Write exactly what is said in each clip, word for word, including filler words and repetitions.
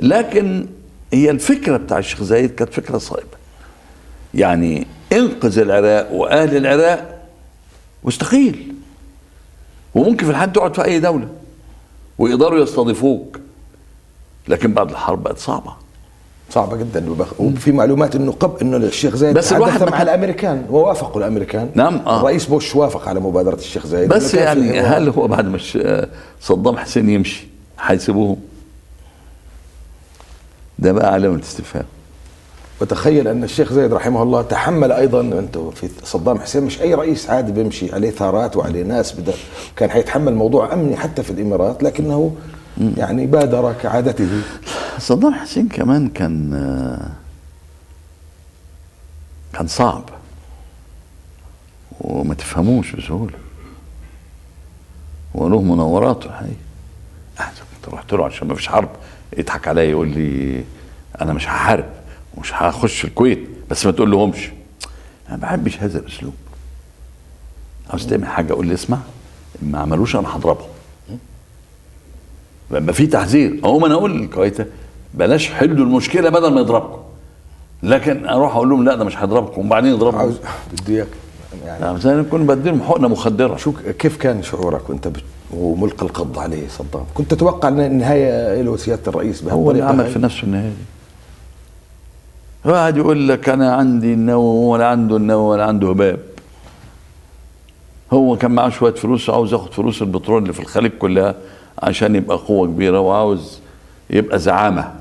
لكن هي الفكرة بتاع الشيخ زايد كانت فكرة صائبة، يعني انقذ العراق وأهل العراق واستقيل، وممكن في الحال تقعد في أي دولة ويقدروا يستضيفوك، لكن بعد الحرب بقت صعبة صعبة جدا. وفي معلومات انه قبل انه الشيخ زايد بس الواحد مع الامريكان ووافقوا الامريكان. نعم آه. الرئيس بوش وافق على مبادرة الشيخ زايد، بس يعني هل هو بعد ما صدام حسين يمشي هيسيبوهم؟ ده بقى علامة استفهام. وتخيل ان الشيخ زايد رحمه الله تحمل ايضا، انتم في صدام حسين مش اي رئيس عادي بيمشي عليه ثارات وعليه ناس، بدا كان حيتحمل موضوع امني حتى في الامارات، لكنه يعني بادر كعادته. صدام حسين كمان كان كان صعب وما تفهموش بسهوله، وله مناوراته الحقيقه. كنت رحت له عشان ما فيش حرب، يضحك عليا يقول لي انا مش هحارب ومش هخش الكويت، بس ما تقول لهمش. انا ما بحبش هذا الاسلوب. عاوز تعمل حاجه اقول لي اسمع، ما عملوش انا هضربهم. يبقى في تحذير، اقوم انا اقول للكويت بلاش حلوا المشكله بدل ما يضربكم، لكن اروح اقول لهم لا ده مش هيضربكم وبعدين يضربكم. عاوز بدي اياك يعني زي ما نكون بديلهم حقنه مخدره. شو كيف كان شعورك وانت بت... وملقي القبض عليه صدام؟ كنت تتوقع ان النهايه له سياده الرئيس بهالطريقه؟ هو اللي عمل في نفسه النهايه دي. واحد يقول لك انا عندي النووي ولا عنده النووي ولا عنده هباب. هو كان معاه شويه فلوس وعاوز ياخد فلوس البترول اللي في الخليج كلها عشان يبقى قوه كبيره وعاوز يبقى زعامه.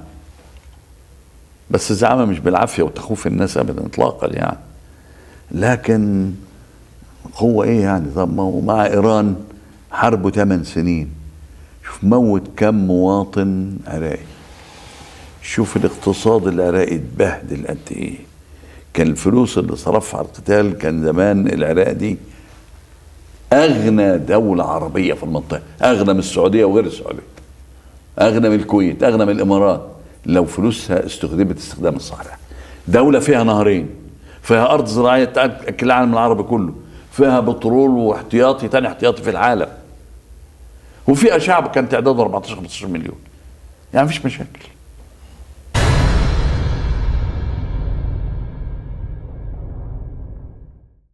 بس الزعامه مش بالعافيه وتخوف الناس ابدا اطلاقا يعني. لكن قوه ايه يعني؟ طب ما هو مع ايران حربه ثمان سنين، شوف موت كم مواطن عراقي، شوف الاقتصاد العراقي اتبهدل قد ايه. كان الفلوس اللي صرفها على القتال، كان زمان العراق دي اغنى دولة عربية في المنطقة، اغنى من السعودية وغير السعودية، اغنى من الكويت، اغنى من الامارات، لو فلوسها استخدمت استخدام الصحيح. دولة فيها نهرين، فيها ارض زراعية تاكل العالم العربي كله، فيها بترول واحتياطي تاني احتياطي في العالم، وفيها شعب كان تعداده أربعتاشر خمستاشر مليون، يعني مفيش مشاكل.